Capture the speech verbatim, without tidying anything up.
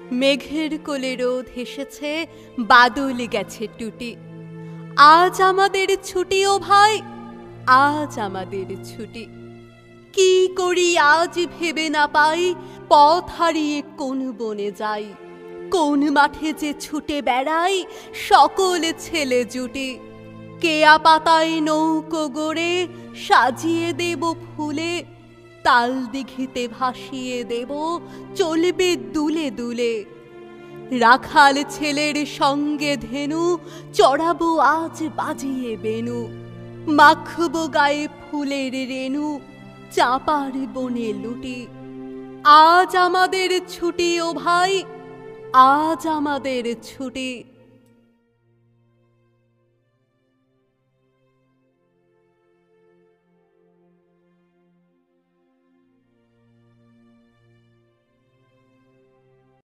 মেঘের কোলে রোদ হেসেছে, বাদল গেছে টুটি। আজ আমাদের ছুটি ও ভাই, আজ আমাদের ছুটি। কি করি আজ ভেবে না পাই, পথ হারিয়ে কোন বনে যাই। কোন মাঠে যে ছুটে বেড়াই সকল ছেলে জুটি। কেয়া পাতায় নৌকো গড়ে সাজিয়ে দেব ফুলে, তাল দিঘিতে ভাসিয়ে দেব চলবে দুলে দুলে। রাখাল ছেলের সঙ্গে ধেনু চড়াবো আজ বাজিয়ে বেনু। মাখবো গায়ে ফুলের রেণু, চাঁপার বনে লুটি। আজ আমাদের ছুটি ও ভাই, আজ আমাদের ছুটি।